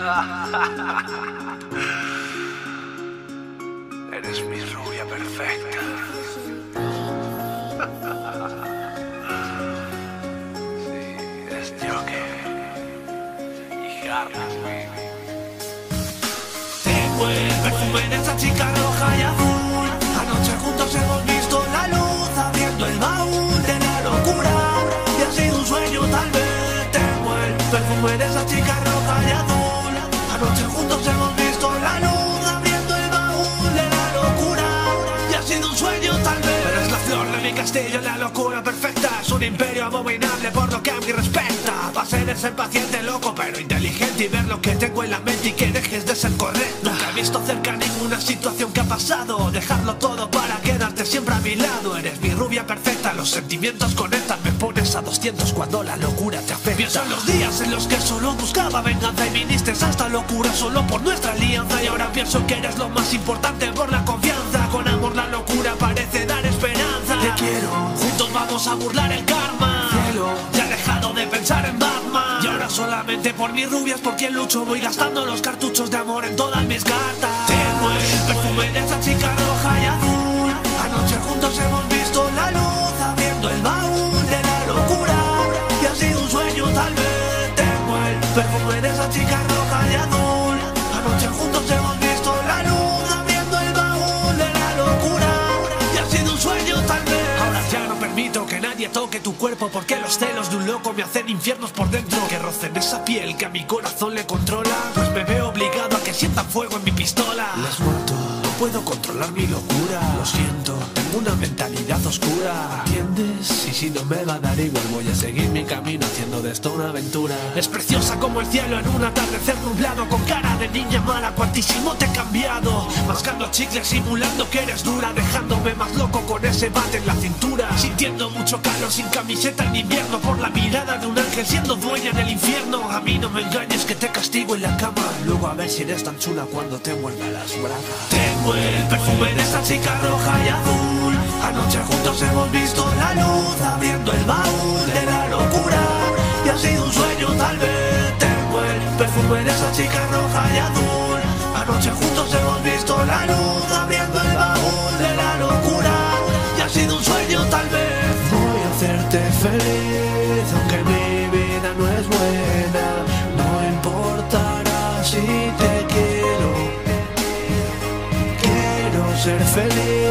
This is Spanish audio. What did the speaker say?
Eres mi rubia perfecta. Sí, es Joker y Harley, baby. Tengo el perfume de esa chica roja y azul. Anoche juntos hemos visto la luz abriendo el baúl de la locura. Y ha sido un sueño tal vez. Tengo el perfume de esa chica roja y azul. Anoche juntos hemos visto la luz abriendo el baúl de la locura. Y ha sido un sueño tal vez. Pero es la flor de mi castillo, la locura perfecta. Es un imperio abominable por lo que a mí respecta. Pasé de ser paciente, loco, pero inteligente, y ver lo que tengo en la mente y que dejes de ser correcto. Nunca he visto cerca ninguna situación que ha pasado. Dejarlo todo para quedarte siempre a mi lado. Eres mi rubia perfecta, los sentimientos conectan. Me pones a 200 cuando la locura te afecta. Pienso en los días en los que solo buscaba venganza y viniste a esta locura solo por nuestra alianza. Y ahora pienso que eres lo más importante por la confianza. Con amor la locura parece dar esperanza. Te quiero, juntos vamos a burlar el karma. Cielo, ya he dejado de pensar en Batman. Y ahora solamente por mis rubias por quien lucho. Voy gastando los cartuchos de amor en todas mis cartas. Tengo el perfume de esa chica roja y azul. Anoche juntos hemos visto la luz abriendo el baúl de la locura. Y ha sido un sueño tal vez. Tengo el perfume de esa chica roja y azul. Anoche juntos hemos visto la luz abriendo el baúl de la locura. Y ha sido un sueño tal vez. Ahora ya no permito que nadie toque tu cuerpo, porque los celos de un loco me hacen infiernos por dentro. Que rocen esa piel que a mi corazón le controla, pues me veo obligado a que sientan fuego en mi pistola. Les mato, no puedo controlar mi locura. Lo siento, tengo una mentalidad oscura, ¿entiendes? Y si no me va a dar igual, voy a seguir mi camino haciendo de esto una aventura. Es preciosa como el cielo en un atardecer nublado. Con cara de niña mala, cuantísimo te he cambiado. Mascando chicles, simulando que eres dura, dejándome más loco con ese bate en la cintura. Sintiendo mucho calor sin camiseta en invierno, por la mirada de un ángel siendo dueña del infierno. A mí no me engañes que te castigo en la cama, luego a ver si eres tan chula cuando te muerda las bragas. Tengo el perfume de esa chica roja y azul. Anoche juntos hemos visto la luz abriendo el baúl de la locura. Y ha sido un sueño tal vez. Tengo el perfume de esa chica roja y azul. Anoche juntos hemos visto la luz abriendo el baúl de la locura. Y ha sido un sueño tal vez. Voy a hacerte feliz aunque mi vida no es buena. No importará si te quiero. Quiero ser feliz.